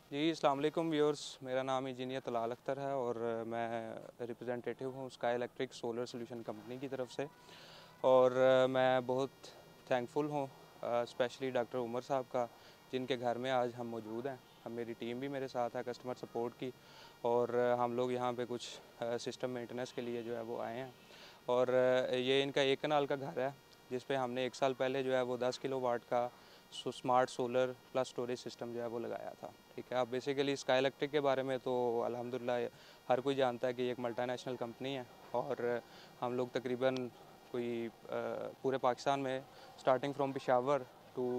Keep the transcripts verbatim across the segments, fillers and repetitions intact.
जी, अस्सलाम वालेकुम व्यूअर्स। मेरा नाम इंजीनियर तलाल अख्तर है और मैं रिप्रेजेंटेटिव हूँ Sky Electric solar solution company की तरफ से। और मैं बहुत थैंकफुल हूँ स्पेशली डॉक्टर उमर साहब का, जिनके घर में आज हम मौजूद हैं। हम मेरी टीम भी मेरे साथ है कस्टमर सपोर्ट की, और हम लोग यहाँ पे कुछ सिस्टम मेंटेनेंस के लिए जो है वो आए हैं। और ये इनका एक कनाल का घर है, जिस पे हमने एक साल पहले जो है वो दस किलो वाट का so smart solar plus storage system जो है वो लगाया था। ठीक है, अब बेसिकली स्काई इलेक्ट्रिक के बारे में तो अल्हम्दुलिल्लाह हर कोई जानता है कि एक मल्टीनेशनल कंपनी है। और हम लोग तकरीबन कोई पूरे पाकिस्तान में starting from Peshawar to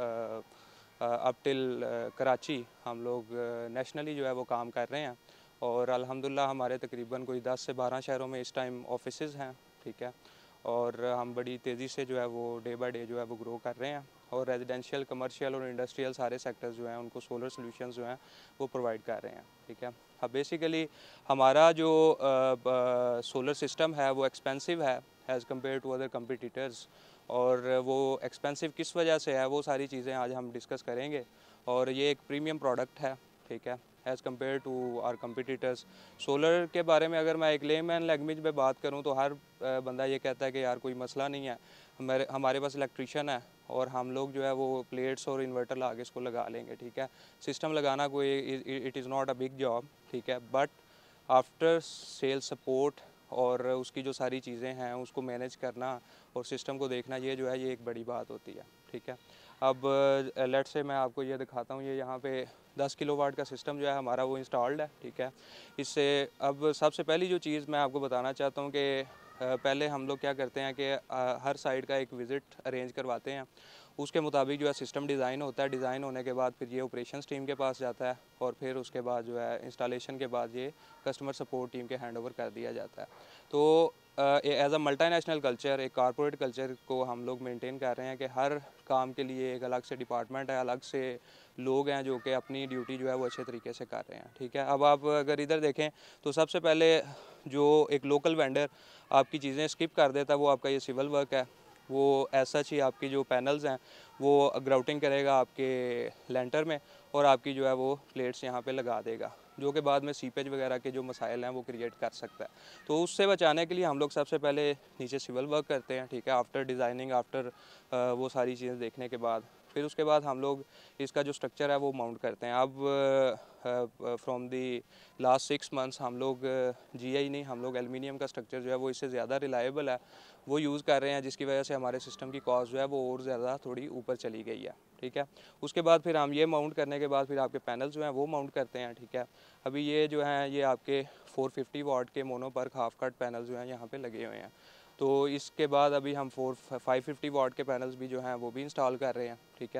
up till Karachi हम लोग नेशनली जो है वो काम कर रहे हैं। और अल्हम्दुलिल्लाह हमारे तकरीबन कोई दस से बारह शहरों में इस टाइम ऑफिसेज़ हैं। ठीक है, और हम बड़ी तेज़ी से जो है वो डे बाय डे जो है वो ग्रो कर रहे हैं, और रेजिडेंशियल, कमर्शियल और इंडस्ट्रियल सारे सेक्टर्स जो हैं उनको सोलर सॉल्यूशंस जो हैं वो प्रोवाइड कर रहे हैं। ठीक है, अब बेसिकली हमारा जो सोलर सिस्टम है वो एक्सपेंसिव है as compare to other competitors. और वो एक्सपेंसिव किस वजह से है वो सारी चीज़ें आज हम डिस्कस करेंगे। और ये एक प्रीमियम प्रोडक्ट है। ठीक है, as compare to our competitors. Solar के बारे में अगर मैं एक लेमैन लैंग्वेज में बात करूं तो हर बंदा ये कहता है कि यार कोई मसला नहीं है, हमारे हमारे पास इलेक्ट्रिशियन है और हम लोग जो है वो प्लेट्स और इन्वर्टर ला के इसको लगा लेंगे। ठीक है, सिस्टम लगाना कोई it is not a big job. ठीक है, बट आफ्टर सेल सपोर्ट और उसकी जो सारी चीज़ें हैं उसको मैनेज करना और सिस्टम को देखना, ये जो है ये एक बड़ी बात होती है। ठीक है, अब लेट से मैं आपको ये दिखाता हूँ। ये यहाँ पे दस किलो वाट का सिस्टम जो है हमारा वो इंस्टॉल्ड है। ठीक है, इससे अब सबसे पहली जो चीज़ मैं आपको बताना चाहता हूँ कि पहले हम लोग क्या करते हैं कि हर साइड का एक विज़िट अरेंज करवाते हैं। उसके मुताबिक जो है सिस्टम डिज़ाइन होता है। डिज़ाइन होने के बाद फिर ये ऑपरेशंस टीम के पास जाता है, और फिर उसके बाद जो है इंस्टॉलेशन के बाद ये कस्टमर सपोर्ट टीम के हैंड ओवर कर दिया जाता है। तो एज अ मल्टीनेशनल कल्चर, एक कॉरपोरेट कल्चर को हम लोग मेंटेन कर रहे हैं कि हर काम के लिए एक अलग से डिपार्टमेंट है, अलग से लोग हैं जो कि अपनी ड्यूटी जो है वो अच्छे तरीके से कर रहे हैं। ठीक है, अब आप अगर इधर देखें तो सबसे पहले जो एक लोकल वेंडर आपकी चीज़ें स्किप कर देता है वो आपका ये सिविल वर्क है। वो ऐसा ही आपकी जो पैनल्स हैं वो ग्राउटिंग करेगा आपके लेंटर में, और आपकी जो है वो प्लेट्स यहाँ पे लगा देगा, जो कि बाद में सीपेज वगैरह के जो मसाइल हैं वो क्रिएट कर सकता है। तो उससे बचाने के लिए हम लोग सबसे पहले नीचे सिविल वर्क करते हैं। ठीक है, आफ्टर डिज़ाइनिंग, आफ्टर वो सारी चीज़ें देखने के बाद फिर उसके बाद हम लोग इसका जो स्ट्रक्चर है वो माउंट करते हैं। अब from the last six months हम लोग जी आई नहीं, हम लोग एलुमिनियम का स्ट्रक्चर जो है वो इससे ज़्यादा रिलायबल है वो यूज़ कर रहे हैं, जिसकी वजह से हमारे सिस्टम की कॉस्ट जो है वो और ज़्यादा थोड़ी ऊपर चली गई है। ठीक है, उसके बाद फिर हम ये माउंट करने के बाद फिर आपके पैनल जो हैं वो माउंट करते हैं। ठीक है, अभी ये जो हैं ये आपके फोर फिफ्टी वाट के मोनोपर्क हाफ कट पैनल जो हैं यहाँ पे लगे हुए हैं। तो इसके बाद अभी हम फोर फाइव फिफ्टी वाट के पैनल्स भी जो हैं वो भी इंस्टॉल कर रहे हैं। ठीक है,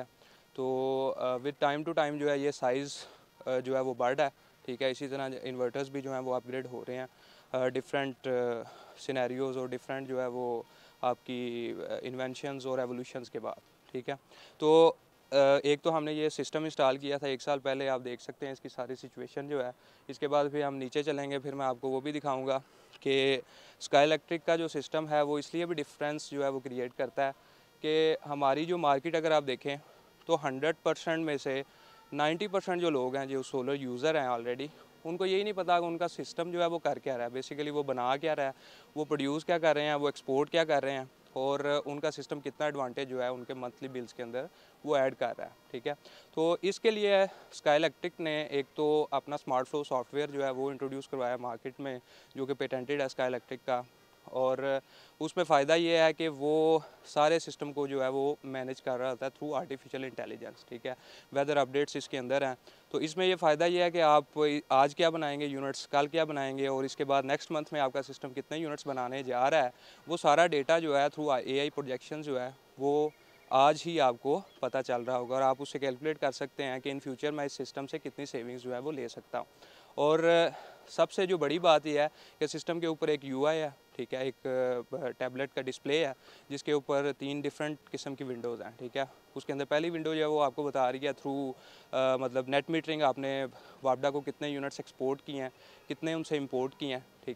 तो विद टाइम टू टाइम जो है ये साइज़ जो है वो बढ़ रहा है। ठीक है, इसी तरह इन्वर्टर्स भी जो हैं वो अपग्रेड हो रहे हैं डिफरेंट सिनेरियोज़ और डिफरेंट जो है वो आपकी इन्वेंशंस और एवोल्यूशंस के बाद। ठीक है, तो एक तो हमने ये सिस्टम इंस्टॉल किया था एक साल पहले, आप देख सकते हैं इसकी सारी सिचुएशन जो है। इसके बाद फिर हम नीचे चलेंगे, फिर मैं आपको वो भी दिखाऊंगा कि स्काई इलेक्ट्रिक का जो सिस्टम है वो इसलिए भी डिफरेंस जो है वो क्रिएट करता है कि हमारी जो मार्केट अगर आप देखें तो हंड्रेड परसेंट में से नाइन्टी परसेंट जो लोग हैं जो सोलर यूज़र हैं ऑलरेडी, उनको यही नहीं पता कि उनका सिस्टम जो है वो कर क्या रहा है, बेसिकली वो बना क्या रहा है, वो प्रोड्यूस क्या कर रहे हैं, वो एक्सपोर्ट क्या कर रहे हैं, और उनका सिस्टम कितना एडवांटेज जो है उनके मंथली बिल्स के अंदर वो ऐड कर रहा है। ठीक है, तो इसके लिए स्काई इलेक्ट्रिक ने एक तो अपना स्मार्ट फ्लो सॉफ्टवेयर जो है वो इंट्रोड्यूस करवाया मार्केट में, जो कि पेटेंटेड है स्काई इलेक्ट्रिक का। और उसमें फ़ायदा ये है कि वो सारे सिस्टम को जो है वो मैनेज कर रहा होता है थ्रू आर्टिफिशियल इंटेलिजेंस। ठीक है, वेदर अपडेट्स इसके अंदर हैं। तो इसमें ये फ़ायदा ये है कि आप आज क्या बनाएंगे यूनिट्स, कल क्या बनाएंगे, और इसके बाद नेक्स्ट मंथ में आपका सिस्टम कितने यूनिट्स बनाने जा रहा है, वो सारा डेटा जो है थ्रू ए आई प्रोजेक्शन जो है वो आज ही आपको पता चल रहा होगा, और आप उससे कैलकुलेट कर सकते हैं कि इन फ्यूचर मैं इस सिस्टम से कितनी सेविंग्स जो है वो ले सकता हूँ। और सबसे जो बड़ी बात यह है कि सिस्टम के ऊपर एक यू आई है। ठीक है, एक टैबलेट का डिस्प्ले है जिसके ऊपर तीन डिफरेंट किस्म की विंडोज़ हैं। ठीक है, उसके अंदर पहली विंडो जो है वो आपको बता रही है थ्रू मतलब नेट मीटरिंग, आपने वापडा को कितने यूनिट्स एक्सपोर्ट किए हैं, कितने उनसे इंपोर्ट किए हैं। ठीक है,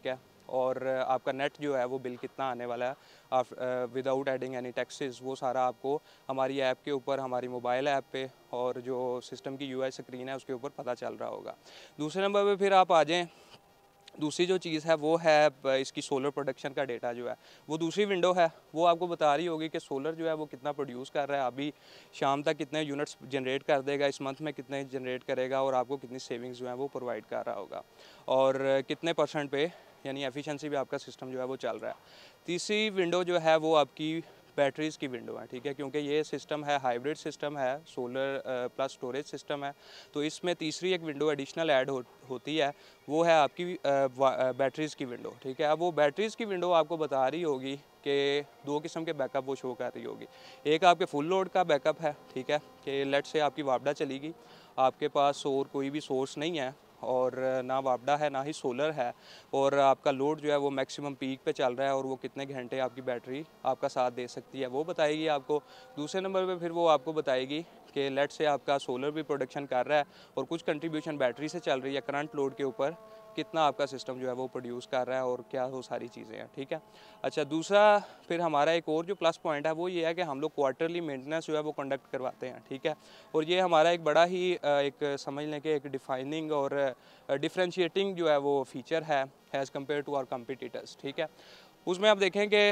और आपका नेट जो है वो बिल कितना आने वाला है आप विदाउट एडिंग एनी टैक्सेस, वो सारा आपको हमारी ऐप के ऊपर, हमारी मोबाइल ऐप पे और जो सिस्टम की यूआई स्क्रीन है उसके ऊपर पता चल रहा होगा। दूसरे नंबर पे फिर आप आ जाएँ, दूसरी जो चीज़ है वो है इसकी सोलर प्रोडक्शन का डेटा जो है वो दूसरी विंडो है, वो आपको बता रही होगी कि सोलर जो है वो कितना प्रोड्यूस कर रहा है, अभी शाम तक कितने यूनिट्स जनरेट कर देगा, इस मंथ में कितने जनरेट करेगा और आपको कितनी सेविंग्स जो है वो प्रोवाइड कर रहा होगा और कितने परसेंट पे यानी एफिशिएंसी भी आपका सिस्टम जो है वो चल रहा है। तीसरी विंडो जो है वो आपकी बैटरीज़ की विंडो है, ठीक है, क्योंकि ये सिस्टम है हाइब्रिड सिस्टम है, सोलर प्लस स्टोरेज सिस्टम है, तो इसमें तीसरी एक विंडो एडिशनल ऐड हो, होती है, वो है आपकी बैटरीज़ की विंडो, ठीक है। अब वो बैटरीज़ की विंडो आपको बता रही होगी कि दो किस्म के बैकअप वो शो कर रही होगी। एक आपके फुल लोड का बैकअप है, ठीक है, कि लेट से आपकी वापडा चलेगी, आपके पास और कोई भी सोर्स नहीं है और ना वापडा है ना ही सोलर है और आपका लोड जो है वो मैक्सिमम पीक पे चल रहा है और वो कितने घंटे आपकी बैटरी आपका साथ दे सकती है वो बताएगी आपको। दूसरे नंबर पे फिर वो आपको बताएगी कि लेट से आपका सोलर भी प्रोडक्शन कर रहा है और कुछ कंट्रीब्यूशन बैटरी से चल रही है, करंट लोड के ऊपर कितना आपका सिस्टम जो है वो प्रोड्यूस कर रहा है और क्या वो सारी चीज़ें हैं, ठीक है। अच्छा, दूसरा फिर हमारा एक और जो प्लस पॉइंट है वो ये है कि हम लोग क्वार्टरली मेंटेनेंस जो है वो कंडक्ट करवाते हैं, ठीक है, और ये हमारा एक बड़ा ही एक समझ लें कि एक डिफाइनिंग और डिफ्रेंशिएटिंग जो है वो फीचर है as compare to our competitors, ठीक है। उसमें आप देखें कि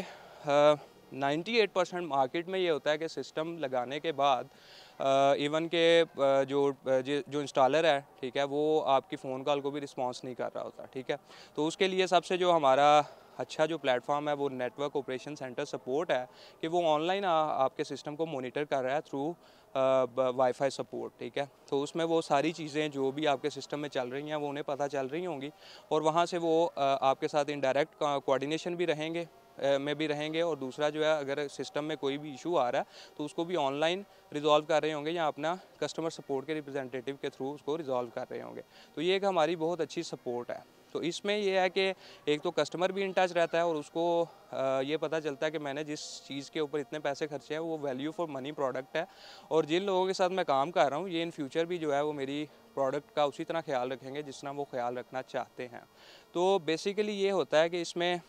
नाइन्टी एट परसेंट मार्केट में ये होता है कि सिस्टम लगाने के बाद इवन के जो जो इंस्टॉलर है, ठीक है, वो आपकी फ़ोन कॉल को भी रिस्पॉन्स नहीं कर रहा होता, ठीक है। तो उसके लिए सबसे जो हमारा अच्छा जो प्लेटफॉर्म है वो नेटवर्क ऑपरेशन सेंटर सपोर्ट है कि वो ऑनलाइन आपके सिस्टम को मॉनिटर कर रहा है थ्रू वाईफाई सपोर्ट, ठीक है। तो उसमें वो सारी चीज़ें जो भी आपके सिस्टम में चल रही हैं वो उन्हें पता चल रही होंगी और वहाँ से वो आपके साथ इनडायरेक्ट कोऑर्डिनेशन भी रहेंगे में भी रहेंगे और दूसरा जो है अगर सिस्टम में कोई भी इशू आ रहा है तो उसको भी ऑनलाइन रिजॉल्व कर रहे होंगे या अपना कस्टमर सपोर्ट के रिप्रेजेंटेटिव के थ्रू उसको रिजॉल्व कर रहे होंगे। तो ये एक हमारी बहुत अच्छी सपोर्ट है। तो इसमें ये है कि एक तो कस्टमर भी इन टच रहता है और उसको ये पता चलता है कि मैंने जिस चीज़ के ऊपर इतने पैसे खर्चे हैं वो वैल्यू फॉर मनी प्रोडक्ट है और जिन लोगों के साथ मैं काम कर रहा हूँ ये इन फ्यूचर भी जो है वो मेरी प्रोडक्ट का उसी तरह ख्याल रखेंगे जिस तरह वो ख्याल रखना चाहते हैं। तो बेसिकली ये होता है कि इसमें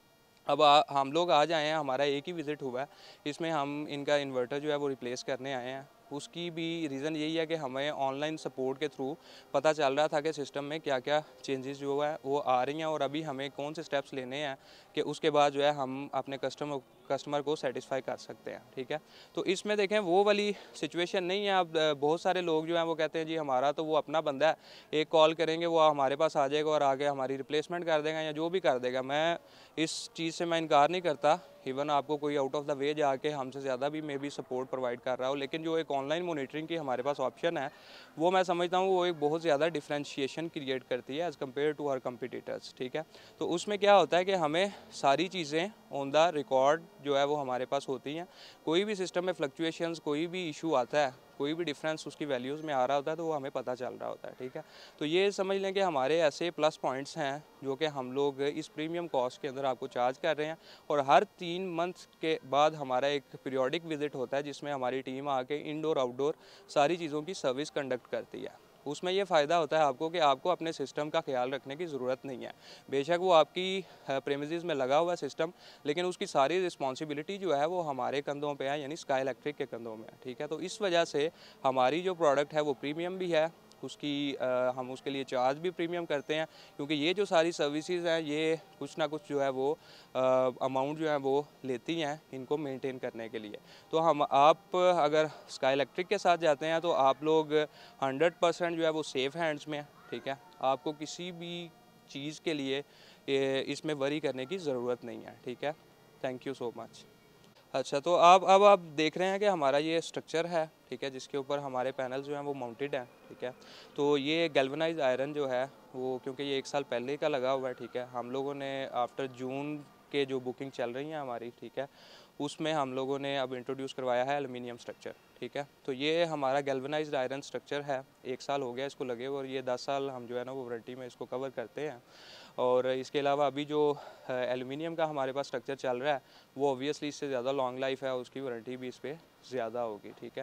अब आ, हम लोग आ जाए हैं, हमारा एक ही विज़िट हुआ है, इसमें हम इनका इन्वर्टर जो है वो रिप्लेस करने आए हैं। उसकी भी रीज़न यही है कि हमें ऑनलाइन सपोर्ट के थ्रू पता चल रहा था कि सिस्टम में क्या क्या चेंजेस जो है वो आ रही हैं और अभी हमें कौन से स्टेप्स लेने हैं कि उसके बाद जो है हम अपने कस्टमर कस्टमर को सेटिस्फाई कर सकते हैं, ठीक है। तो इसमें देखें वो वाली सिचुएशन नहीं है। अब बहुत सारे लोग जो हैं वो कहते हैं जी हमारा तो वो अपना बंदा है, एक कॉल करेंगे वो हमारे पास आ जाएगा और आगे हमारी रिप्लेसमेंट कर देगा या जो भी कर देगा। मैं इस चीज़ से मैं इनकार नहीं करता, इवन आपको कोई आउट ऑफ द वे जाके हमसे ज़्यादा भी मे बी सपोर्ट प्रोवाइड कर रहा हो, लेकिन जो एक ऑनलाइन मॉनिटरिंग की हमारे पास ऑप्शन है वो मैं समझता हूँ वो एक बहुत ज़्यादा डिफ्रेंशिएशन क्रिएट करती है as compare to our competitors, ठीक है। तो उसमें क्या होता है कि हमें सारी चीज़ें ऑन द रिकॉर्ड जो है वो हमारे पास होती हैं। कोई भी सिस्टम में फ्लक्चुएशंस, कोई भी इशू आता है, कोई भी डिफरेंस उसकी वैल्यूज़ में आ रहा होता है तो वो हमें पता चल रहा होता है, ठीक है। तो ये समझ लें कि हमारे ऐसे प्लस पॉइंट्स हैं जो कि हम लोग इस प्रीमियम कॉस्ट के अंदर आपको चार्ज कर रहे हैं और हर तीन मंथ के बाद हमारा एक पीरियोडिक विज़िट होता है जिसमें हमारी टीम आके इंडोर आउटडोर सारी चीज़ों की सर्विस कंडक्ट करती है। उसमें ये फ़ायदा होता है आपको कि आपको अपने सिस्टम का ख्याल रखने की ज़रूरत नहीं है। बेशक वो आपकी प्रेमिसेस में लगा हुआ सिस्टम, लेकिन उसकी सारी रिस्पॉन्सिबिलिटी जो है वो हमारे कंधों पे है, यानी स्काई इलेक्ट्रिक के कंधों में है, ठीक है। तो इस वजह से हमारी जो प्रोडक्ट है वो प्रीमियम भी है, उसकी आ, हम उसके लिए चार्ज भी प्रीमियम करते हैं क्योंकि ये जो सारी सर्विसेज हैं ये कुछ ना कुछ जो है वो अमाउंट जो है वो लेती हैं इनको मेंटेन करने के लिए। तो हम आप अगर स्काई इलेक्ट्रिक के साथ जाते हैं तो आप लोग हंड्रेड परसेंट जो है वो सेफ़ हैंड्स में है, ठीक है। आपको किसी भी चीज़ के लिए इसमें वरी करने की ज़रूरत नहीं है, ठीक है। Thank you so much. अच्छा, तो आप अब आप देख रहे हैं कि हमारा ये स्ट्रक्चर है, ठीक है, जिसके ऊपर हमारे पैनल जो हैं वो माउंटेड हैं, ठीक है। तो ये गैल्वनाइज आयरन जो है वो क्योंकि ये एक साल पहले का लगा हुआ है, ठीक है, हम लोगों ने आफ्टर जून के जो बुकिंग चल रही हैं हमारी, ठीक है, उसमें हम लोगों ने अब इंट्रोड्यूस करवाया है एल्युमिनियम स्ट्रक्चर, ठीक है। तो ये हमारा गैल्वनाइज्ड आयरन स्ट्रक्चर है, एक साल हो गया इसको लगे हुए और ये दस साल हम जो है ना वो वारंटी में इसको कवर करते हैं। और इसके अलावा अभी जो एल्युमिनियम का हमारे पास स्ट्रक्चर चल रहा है वो ऑब्वियसली इससे ज़्यादा लॉन्ग लाइफ है, उसकी वारंटी भी इस पर ज़्यादा होगी, ठीक है।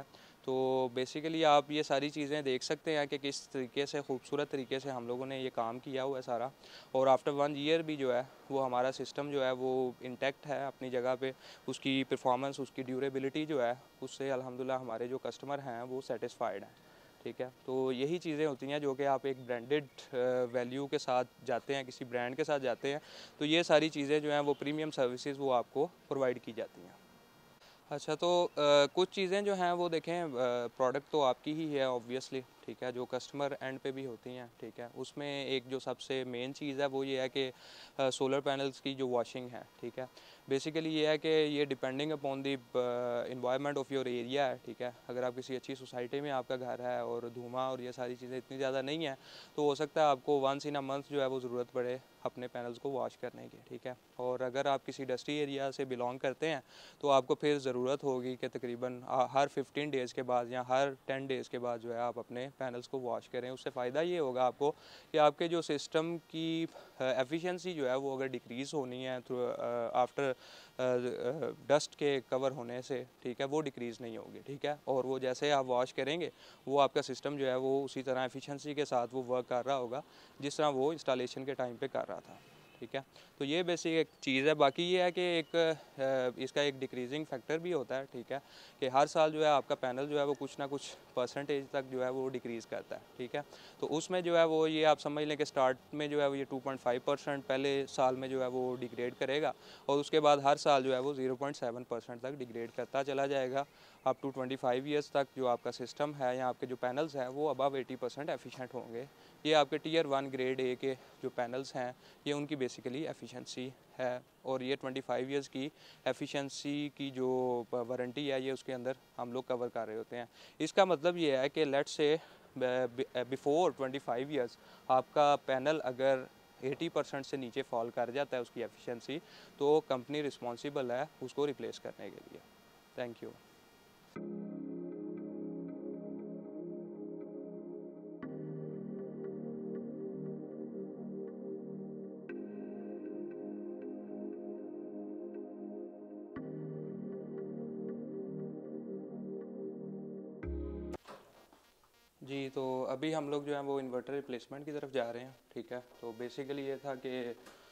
तो बेसिकली आप ये सारी चीज़ें देख सकते हैं कि किस तरीके से खूबसूरत तरीके से हम लोगों ने ये काम किया हुआ है सारा। और आफ्टर वन ईयर भी जो है वो हमारा सिस्टम जो है वो इंटैक्ट है अपनी जगह पे, उसकी परफॉर्मेंस, उसकी ड्यूरेबिलिटी जो है उससे अल्हम्दुलिल्लाह हमारे जो कस्टमर हैं वो सेटिस्फाइड हैं। ठीक है, तो यही चीज़ें होती हैं जो कि आप एक ब्रांडेड वैल्यू के साथ जाते हैं, किसी ब्रांड के साथ जाते हैं, तो ये सारी चीज़ें जो हैं वो प्रीमियम सर्विसेज वो आपको प्रोवाइड की जाती हैं। अच्छा, तो आ, कुछ चीज़ें जो हैं वो देखें, प्रोडक्ट तो आपकी ही है ऑब्वियसली, ठीक है, जो कस्टमर एंड पे भी होती हैं, ठीक है। उसमें एक जो सबसे मेन चीज़ है वो ये है कि सोलर पैनल्स की जो वॉशिंग है, ठीक है, बेसिकली ये है कि ये depending upon the environment of your area है, ठीक है। अगर आप किसी अच्छी सोसाइटी में आपका घर है और धुआं और ये सारी चीज़ें इतनी ज़्यादा नहीं है, तो हो सकता है आपको वंस इन अ मंथ जो है वो ज़रूरत पड़े अपने पैनल्स को वॉश करने की, ठीक है। और अगर आप किसी डस्टी एरिया से बिलोंग करते हैं तो आपको फिर ज़रूरत होगी कि तकरीबन हर फिफ्टीन डेज़ के बाद या हर टेन डेज़ के बाद जो है आप अपने पैनल्स को वॉश करें। उससे फ़ायदा ये होगा आपको कि आपके जो सिस्टम की एफिशिएंसी जो है वो अगर डिक्रीज़ होनी है थ्रू आफ्टर डस्ट के कवर होने से, ठीक है, वो डिक्रीज़ नहीं होगी, ठीक है। और वो जैसे आप वॉश करेंगे वो आपका सिस्टम जो है वो उसी तरह एफिशिएंसी के साथ वो वर्क कर रहा होगा जिस तरह वो इंस्टॉलेशन के टाइम पे कर रहा था, ठीक है। तो ये बेसिक एक चीज़ है। बाकी ये है कि एक इसका एक डिक्रीजिंग फैक्टर भी होता है, ठीक है, कि हर साल जो है आपका पैनल जो है वो कुछ ना कुछ परसेंटेज तक जो है वो डिक्रीज़ करता है, ठीक है। तो उसमें जो है वो ये आप समझ लें कि स्टार्ट में जो है वो ये टू पॉइंट फाइव परसेंट पहले साल में जो है वो डिग्रेड करेगा और उसके बाद हर साल जो है वो ज़ीरो पॉइंट सेवन परसेंट तक डिग्रेड करता चला जाएगा up to twenty five years तक। जो आपका सिस्टम है या आपके जो पैनल्स हैं वो अबव एटी परसेंट एफिशिएंट होंगे। ये आपके टीयर वन ग्रेड ए के जो पैनल्स हैं ये उनकी बेसिकली एफिशिएंसी है। और ये ट्वेंटी फाइव इयर्स की एफिशिएंसी की जो वारंटी है ये उसके अंदर हम लोग कवर कर रहे होते हैं। इसका मतलब ये है कि let's say before twenty five years आपका पैनल अगर एटी परसेंट से नीचे फॉल कर जाता है उसकी एफिशिएंसी, तो कंपनी रिस्पॉन्सिबल है उसको रिप्लेस करने के लिए। Thank you. जी, तो अभी हम लोग जो है वो इन्वर्टर रिप्लेसमेंट की तरफ जा रहे हैं, ठीक है। तो बेसिकली ये था कि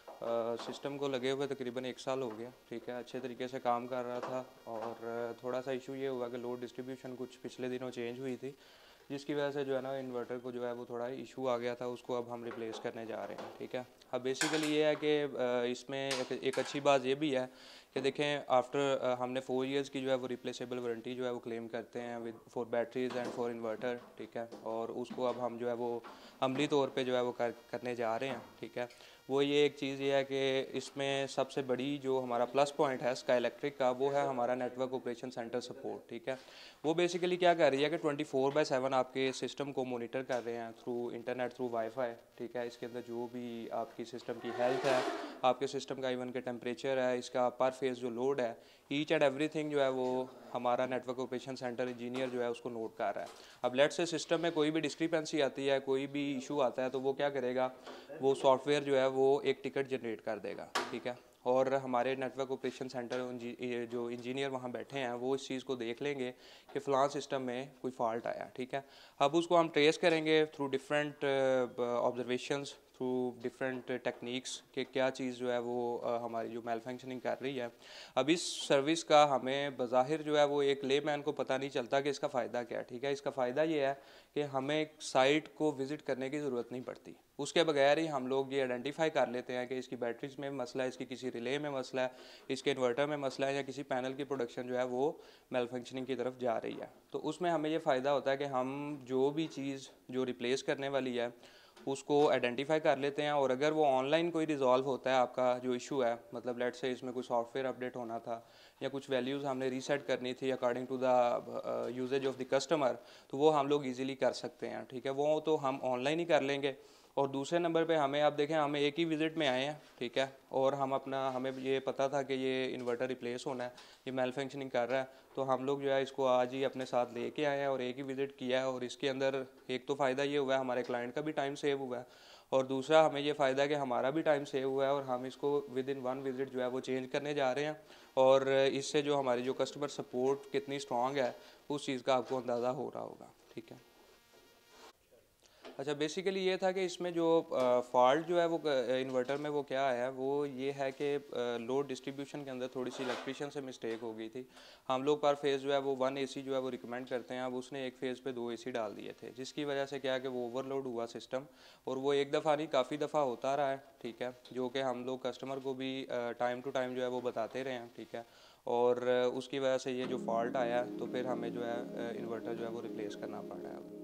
सिस्टम को लगे हुए तकरीबन एक साल हो गया, ठीक है, अच्छे तरीके से काम कर रहा था। और थोड़ा सा इशू ये हुआ कि लोड डिस्ट्रीब्यूशन कुछ पिछले दिनों चेंज हुई थी, जिसकी वजह से जो है ना इन्वर्टर को जो है वो थोड़ा इशू आ गया था, उसको अब हम रिप्लेस करने जा रहे हैं, ठीक है। अब बेसिकली ये है कि इसमें एक, एक अच्छी बात ये भी है कि देखें आफ्टर हमने फोर इयर्स की जो है वो रिप्लेसेबल वारंटी जो है वो क्लेम करते हैं with for batteries and for inverter, ठीक है। और उसको अब हम जो है वो अमली तौर पे जो है वो कर, करने जा रहे हैं, ठीक है। वो ये एक चीज़ ये है कि इसमें सबसे बड़ी जो हमारा प्लस पॉइंट है स्काई इलेक्ट्रिक का वो है हमारा नेटवर्क ऑपरेशन सेंटर सपोर्ट, ठीक है। वो बेसिकली क्या कर रही है कि ट्वेंटी फोर बाई सेवन आपके सिस्टम को मोनिटर कर रहे हैं थ्रू इंटरनेट, थ्रू वाईफाई, ठीक है। इसके अंदर जो भी आपकी सिस्टम की हेल्थ है, आपके सिस्टम का इवन के टेम्परेचर है, इसका पर फेस जो लोड है, ईच एंड एवरीथिंग जो है वो हमारा नेटवर्क ऑपरेशन सेंटर इंजीनियर जो है उसको नोट कर रहा है। अब लेट से सिस्टम में कोई भी डिस्क्रिपेंसी आती है, कोई भी इशू आता है, तो वो क्या करेगा, वो सॉफ्टवेयर जो है वो एक टिकट जनरेट कर देगा, ठीक है। और हमारे नेटवर्क ऑपरेशन सेंटर जो इंजीनियर वहाँ बैठे हैं वो इस चीज़ को देख लेंगे कि फ़लाँ सिस्टम में कोई फॉल्ट आया, ठीक है। अब उसको हम ट्रेस करेंगे through different observations, through different techniques कि क्या चीज़ जो है वो uh, हमारी जो मेल फंक्शनिंग कर रही है। अब इस सर्विस का हमें बज़ाहिर जो है वो एक ले मैन को पता नहीं चलता कि इसका फ़ायदा क्या है, ठीक है। इसका फ़ायदा ये है कि हमें साइट को विज़िट करने की ज़रूरत नहीं पड़ती, उसके बगैर ही हम लोग ये आइडेंटिफाई कर लेते हैं कि इसकी बैटरीज में मसला है, इसकी किसी रिले में मसला है, इसके इन्वर्टर में मसला है, या किसी पैनल की प्रोडक्शन जो है वो मेल फंक्शनिंग की तरफ जा रही है। तो उसमें हमें ये फ़ायदा होता है कि हम जो भी चीज़ जो रिप्लेस करने वाली है उसको आइडेंटिफाई कर लेते हैं। और अगर वो ऑनलाइन कोई रिजॉल्व होता है आपका जो इशू है, मतलब लेट से इसमें कोई सॉफ्टवेयर अपडेट होना था या कुछ वैल्यूज़ हमने रीसेट करनी थी according to the usage of the customer, तो वो हम लोग इजीली कर सकते हैं, ठीक है। वो तो हम ऑनलाइन ही कर लेंगे। और दूसरे नंबर पे हमें आप देखें हमें एक ही विज़िट में आए हैं, ठीक है, और हम अपना हमें ये पता था कि ये इन्वर्टर रिप्लेस होना है, ये मेल फंक्शनिंग कर रहा है, तो हम लोग जो है इसको आज ही अपने साथ लेके आए हैं और एक ही विज़िट किया है। और इसके अंदर एक तो फ़ायदा ये हुआ है हमारे क्लाइंट का भी टाइम सेव हुआ है, और दूसरा हमें ये फ़ायदा है कि हमारा भी टाइम सेव हुआ है और हम इसको विद इन वन विज़िट जो है वो चेंज करने जा रहे हैं। और इससे जो हमारी जो कस्टमर सपोर्ट कितनी स्ट्रॉन्ग है उस चीज़ का आपको अंदाज़ा हो रहा होगा। ठीक है। अच्छा, बेसिकली ये था कि इसमें जो फॉल्ट जो है वो इन्वर्टर में वो क्या है, वो ये है कि लोड डिस्ट्रीब्यूशन के अंदर थोड़ी सी इलेक्ट्रिशियन से मिस्टेक हो गई थी। हम लोग पर फेज़ जो है वो वन एसी जो है वो रिकमेंड करते हैं, अब उसने एक फेज़ पे दो एसी डाल दिए थे, जिसकी वजह से क्या है कि वो ओवरलोड हुआ सिस्टम, और वो एक दफ़ा नहीं काफ़ी दफ़ा होता रहा है। ठीक है, जो कि हम लोग कस्टमर को भी टाइम टू टाइम जो है वो बताते रहे हैं। ठीक है, और उसकी वजह से ये जो फॉल्ट आया तो फिर हमें जो है इन्वर्टर जो है वो रिप्लेस करना पड़ रहा है।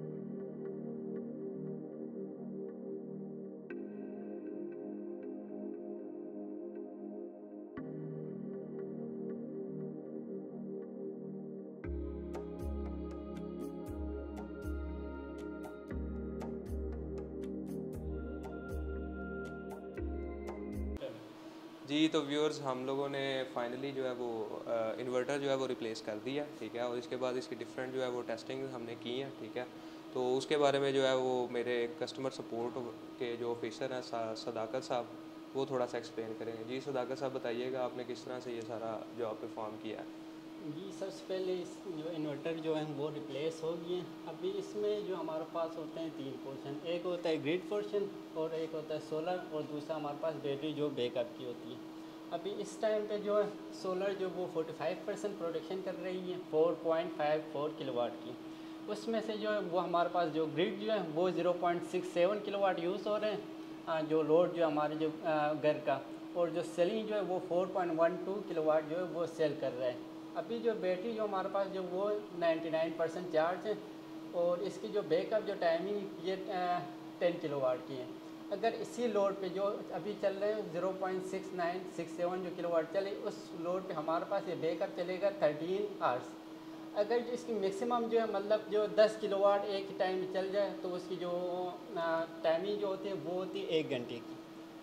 जी, तो व्यूअर्स, हम लोगों ने फाइनली जो है वो इन्वर्टर जो है वो रिप्लेस कर दिया। ठीक है, और इसके बाद इसकी डिफरेंट जो है वो टेस्टिंग हमने की है। ठीक है, तो उसके बारे में जो है वो मेरे कस्टमर सपोर्ट के जो ऑफिसर हैं सदाकत साहब, वो थोड़ा सा एक्सप्लेन करेंगे। जी सदाकत साहब, बताइएगा आपने किस तरह से ये सारा जॉब परफॉर्म किया है। जी, सबसे पहले इस जो इन्वर्टर जो है वो रिप्लेस हो गए हैं। अभी इसमें जो हमारे पास होते हैं तीन पोर्शन, एक होता है ग्रिड पोर्शन, और एक होता है सोलर, और दूसरा हमारे पास बैटरी जो बैकअप की होती है। अभी इस टाइम पे जो है सोलर जो वो पैंतालीस परसेंट प्रोडक्शन कर रही है चार पॉइंट पाँच चार किलोवाट की। उसमें से जो है वो हमारे पास जो ग्रिड जो है वो zero point six seven kilowatt use हो रहे हैं, जो लोड जो हमारे जो घर का, और जो सेलिंग जो है वो चार पॉइंट एक दो किलोवाट जो है वो सेल कर रहा है। अभी जो बैटरी जो हमारे पास जो वो निन्यानवे परसेंट चार्ज है, और इसकी जो बैकअप जो टाइमिंग ये टेन किलोवाट की है। अगर इसी लोड पे जो अभी चल रहे हैं zero point six nine six seven जो किलोवाट चले, उस लोड पे हमारे पास ये बैकअप चलेगा थर्टीन आवर्स। अगर जो इसकी मैक्सिमम जो है मतलब जो दस किलोवाट एक ही टाइम में चल जाए, तो उसकी जो टाइमिंग जो होती है वो होती है एक घंटे की।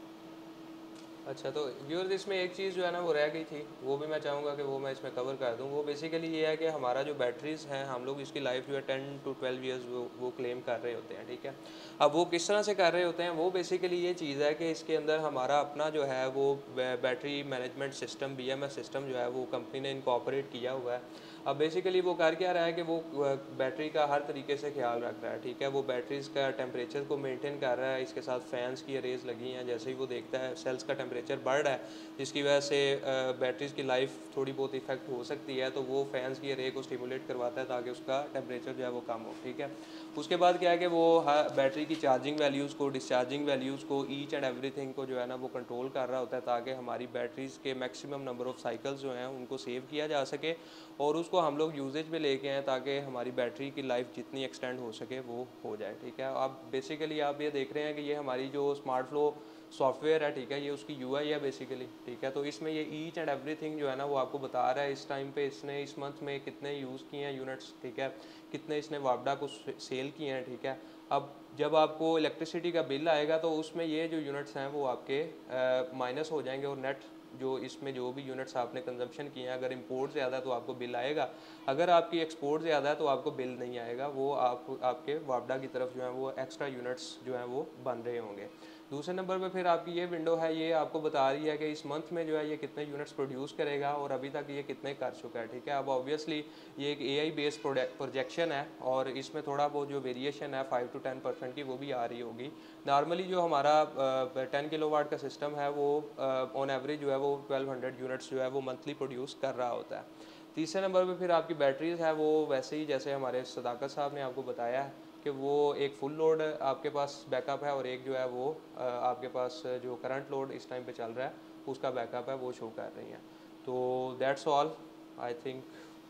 अच्छा, तो व्यूअर्स, इसमें एक चीज़ जो है ना वो रह गई थी, वो भी मैं चाहूँगा कि वो मैं इसमें कवर कर दूँ। वो बेसिकली ये है कि हमारा जो बैटरीज़ हैं, हम लोग इसकी लाइफ जो है टेन टू ट्वेल्व इयर्स वो वो क्लेम कर रहे होते हैं। ठीक है, अब वो किस तरह से कर रहे होते हैं, वो बेसिकली ये चीज़ है कि इसके अंदर हमारा अपना जो है वो battery management system, B M S system जो है वो कंपनी ने इनकॉर्पोरेट किया हुआ है। अब बेसिकली वो कर क्या रहा है कि वो बैटरी का हर तरीके से ख्याल रख रहा है। ठीक है, वो बैटरीज़ का टेम्परेचर को मेंटेन कर रहा है, इसके साथ फैंस की रेज लगी हैं, जैसे ही वो देखता है सेल्स का टेम्परेचर बढ़ रहा है, जिसकी वजह से बैटरीज़ की लाइफ थोड़ी बहुत इफेक्ट हो सकती है, तो वो फैंस की रे को स्टिमुलेट करवाता है ताकि उसका टेम्परेचर जो है वो कम हो। ठीक है, उसके बाद क्या है कि वो बैटरी की चार्जिंग वैल्यूज़ को, डिस्चार्जिंग वैल्यूज़ को, ईच एंड एवरीथिंग को जो है ना वो कंट्रोल कर रहा होता है, ताकि हमारी बैटरीज़ के मैक्सिमम नंबर ऑफ़ साइकिल्स जो हैं उनको सेव किया जा सके और उसको हम लोग यूजेज में लेके आएँ, ताकि हमारी बैटरी की लाइफ जितनी एक्सटेंड हो सके वो हो जाए। ठीक है, आप बेसिकली आप ये देख रहे हैं कि ये हमारी जो स्मार्ट फ्लो सॉफ्टवेयर है, ठीक है, ये उसकी यूआई है बेसिकली। ठीक है, तो इसमें ये ईच एंड एवरीथिंग जो है ना वो आपको बता रहा है इस टाइम पे इसने इस मंथ में कितने यूज़ किए हैं यूनिट्स। ठीक है, कितने इसने वापडा को सेल किए हैं। ठीक है, अब जब आपको इलेक्ट्रिसिटी का बिल आएगा तो उसमें ये जो यूनिट्स हैं वो आपके माइनस हो जाएंगे, और नेट जो इसमें जो भी यूनिट्स आपने कंजम्पशन किए हैं, अगर इंपोर्ट ज़्यादा है तो आपको बिल आएगा, अगर आपकी एक्सपोर्ट ज़्यादा है तो आपको बिल नहीं आएगा। वो आप आपके वापडा की तरफ जो है वो एक्स्ट्रा यूनिट्स जो हैं वो बन रहे होंगे। दूसरे नंबर पे फिर आपकी ये विंडो है, ये आपको बता रही है कि इस मंथ में जो है ये कितने यूनिट्स प्रोड्यूस करेगा और अभी तक ये कितने कर चुका है। ठीक है, अब ऑब्वियसली ये एक एआई बेस्ड प्रोजेक्शन है और इसमें थोड़ा बहुत जो वेरिएशन है फाइव टू टेन परसेंट की वो भी आ रही होगी। नॉर्मली जो हमारा टेन किलो वाट का सिस्टम है वो ऑन एवरेज जो है वो ट्वेल्व हंड्रेड यूनिट्स जो है वो मंथली प्रोड्यूस कर रहा होता है। तीसरे नंबर पे फिर आपकी बैटरीज है वो वैसे ही जैसे हमारे सदाकत साहब ने आपको बताया है कि वो एक फुल लोड आपके पास बैकअप है और एक जो है वो आपके पास जो करंट लोड इस टाइम पे चल रहा है उसका बैकअप है वो शो कर रही हैं। तो दैट्स ऑल, आई थिंक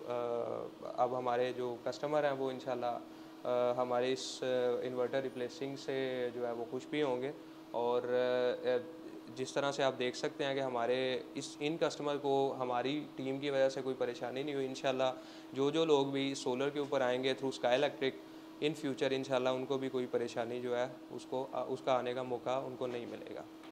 अब हमारे जो कस्टमर हैं वो इंशाल्लाह हमारे इस इन्वर्टर रिप्लेसिंग से जो है वो खुश भी होंगे। और जिस तरह से आप देख सकते हैं कि हमारे इस इन कस्टमर को हमारी टीम की वजह से कोई परेशानी नहीं हुई। इंशाल्लाह जो जो लोग भी सोलर के ऊपर आएंगे through Sky Electric, in future इंशाल्लाह उनको भी कोई परेशानी जो है उसको उसका आने का मौका उनको नहीं मिलेगा।